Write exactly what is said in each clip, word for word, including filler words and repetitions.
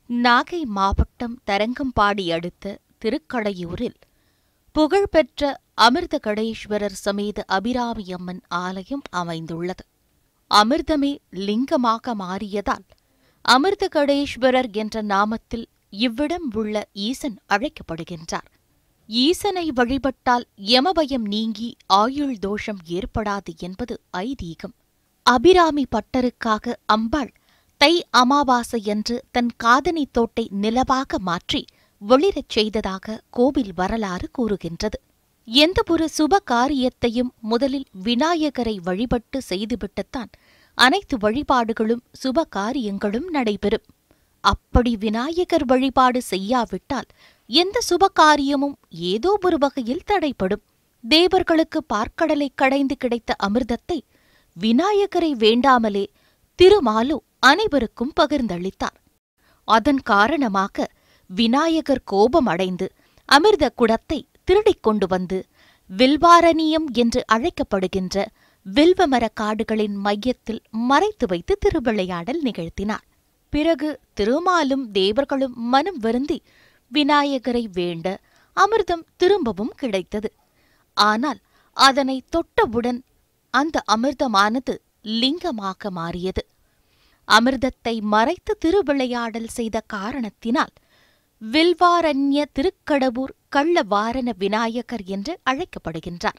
நாகை மாவட்டம் தரங்கம்பாடி அடுத்த திருக்கடையூரில் புகழ்பெற்ற அமிர்தகடேஸ்வரர் சமேத அபிராமி அம்மன் ஆலயம் அமைந்துள்ளது. அமிர்தமே லிங்கமாக மாறியதால் அமிர்தகடேஸ்வரர் என்ற நாமத்தில் இவ்விடம் உள்ள ஈசன் அழைக்கப்படுகின்றார். ஈசனை வழிபட்டால் யமபயம் நீங்கி ஆயுள் தோஷம் ஏற்படாது என்பது ஐதீகம். அபிராமி பட்டருக்காக அம்பாள் தை அமாவாசையன்று தன் காதணி தோட்டை நிலவாக மாற்றி ஒளிரச் செய்ததாக கோவில் வரலாறு கூறுகின்றது. எந்தவொரு சுப காரியத்தையும் முதலில் விநாயகரை வழிபட்டு செய்துவிட்டுத்தான் அனைத்து வழிபாடுகளும் சுப காரியங்களும் நடைபெறும். அப்படி விநாயகர் வழிபாடு செய்யாவிட்டால் எந்த சுப காரியமும் ஏதோ ஒரு வகையில் தடைப்படும். தேவர்களுக்கு பார்க்கடலை கடைந்து கிடைத்த அமிர்தத்தை விநாயகரை வேண்டாமலே திருமாலு அனைவருக்கும் பகிர்ந்தளித்தார். அதன் காரணமாக விநாயகர் கோபம் அடைந்து அமிர்த குடத்தை திருடிக் கொண்டு வந்து வில்வாரணியம் என்று அழைக்கப்படுகின்ற வில்வமர காடுகளின் மையத்தில் மறைத்து வைத்து திருவிளையாடல் நிகழ்த்தினார். பிறகு திருமாலும் தேவர்களும் மனம் வருந்தி விநாயகரை வேண்ட அமிர்தம் திரும்பவும் கிடைத்தது. ஆனால் அதனை தொட்டவுடன் அந்த அமிர்தமானது லிங்கமாக மாறியது. அமிர்தத்தை மறைத்து திருவிளையாடல் செய்த காரணத்தினால் வில்வாரண்ய திருக்கடவூர் கள்ளவாரண விநாயகர் என்று அழைக்கப்படுகின்றார்.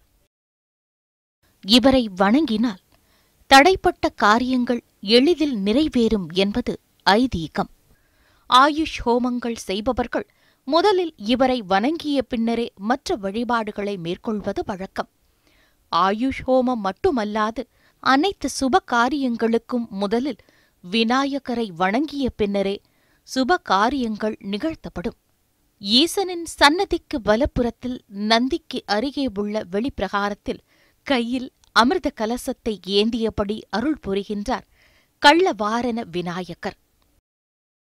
இவரை வணங்கினால் தடைப்பட்ட காரியங்கள் எளிதில் நிறைவேறும் என்பது ஐதீகம். ஆயுஷ் ஹோமங்கள் செய்பவர்கள் முதலில் இவரை வணங்கிய பின்னரே மற்ற வழிபாடுகளை மேற்கொள்வது வழக்கம். ஆயுஷ் ஹோமம் மட்டுமல்லாது அனைத்து சுப காரியங்களுக்கும் முதலில் விநாயகரை வணங்கிய பின்னரே சுப காரியங்கள் நிகழ்த்தப்படும். ஈசனின் சன்னதிக்கு வலப்புறத்தில் நந்திக்கு அருகே உள்ள வெளிப்பிரகாரத்தில் கையில் அமிர்த கலசத்தை ஏந்தியபடி அருள் புரிகின்றார் கள்ளவாரண விநாயகர்.